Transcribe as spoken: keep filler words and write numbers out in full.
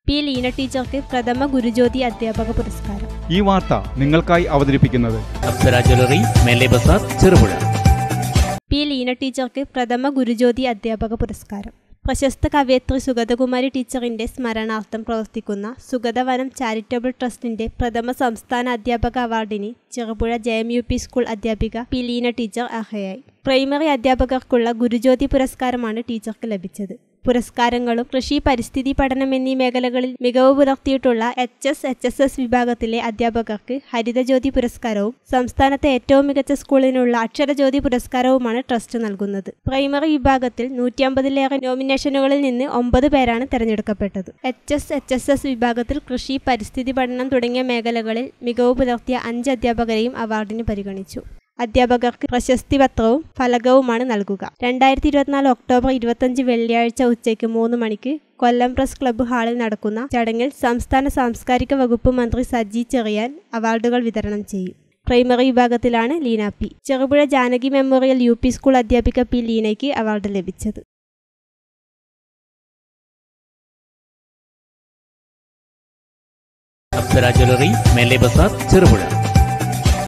P Leena ടീച്ചർക്ക് പ്രഥമ ഗുരുജ്യോതി അധ്യാപക പുരസ്കാരം. ഈ വാർത്ത നിങ്ങൾക്കായി അവതരിപ്പിക്കുന്നത് അപ്സര ജ്വല്ലറി, മേലെ ബസാർ, ചെറുപുഴ. പി ലീന ടീച്ചർക്ക് പ്രഥമ ഗുരുജ്യോതി അധ്യാപക പുരസ്കാരം. പ്രശസ്ത കവയത്രി സുഗതകുമാരി ടീച്ചറിന്റെ സ്മരണാർത്ഥം പ്രവർത്തിക്കുന്ന സുഗതവനം ചാരിറ്റബിൾ ട്രസ്റ്റിന്റെ പ്രഥമ സംസ്ഥാന അധ്യാപക അവാർഡിന് Cherupuzha J M U P school അധ്യാപിക പി ലീന ടീച്ചർ അർഹയായി. പ്രൈമറി അധ്യാപകർക്കുള്ള ഗുരുജ്യോതി പുരസ്കാരമാണ് ടീച്ചർക്ക് ലഭിച്ചത്. പുരസ്കാരങ്ങളും കൃഷി, പരിസ്ഥിതി പഠനം എന്നീ മേഖലകളിൽ മികവ് പുലർത്തിയിട്ടുള്ള H S H S S വിഭാഗത്തിലെ അധ്യാപകർക്ക് ഹരിതജ്യോതി പുരസ്കാരവും സംസ്ഥാനത്തെ ഏറ്റവും മികച്ച സ്കൂളിനുള്ള അക്ഷരജ്യോതി പുരസ്കാരവുമാണ് ട്രസ്റ്റ് നൽകുന്നത്. പ്രൈമറി വിഭാഗത്തിൽ നൂറ്റി അമ്പതിലേറെ നോമിനേഷനുകളിൽ നിന്ന് ഒമ്പത് പേരാണ് തെരഞ്ഞെടുക്കപ്പെട്ടത്. H S H S S വിഭാഗത്തിൽ കൃഷി, പരിസ്ഥിതി പഠനം തുടങ്ങിയ മേഖലകളിൽ മികവ് പുലർത്തിയ അഞ്ച് അധ്യാപകരെയും അവാർഡിന് പരിഗണിച്ചു. അധ്യാപകർക്ക് പ്രശസ്തി പത്രവും ഫലകവുമാണ് നൽകുക. രണ്ടായിരത്തി ഇരുപത്തിനാല് ഒക്ടോബർ ഇരുപത്തഞ്ച് വെള്ളിയാഴ്ച ഉച്ചയ്ക്ക് മൂന്ന് മണിക്ക് കൊല്ലം പ്രസ് ക്ലബ്ബ് ഹാളിൽ നടക്കുന്ന ചടങ്ങിൽ സംസ്ഥാന സാംസ്കാരിക വകുപ്പ് മന്ത്രി സജി ചെറിയാൻ അവാർഡുകൾ വിതരണം ചെയ്യും. പ്രൈമറി വിഭാഗത്തിലാണ് Leena P. Cherupuzha Janaki memorial U P school അധ്യാപിക പി ലീനയ്ക്ക് അവാർഡ് ലഭിച്ചത്. അപ്സര ജ്വല്ലറി, മേലെ ബസാർ, ചെറുപുഴ.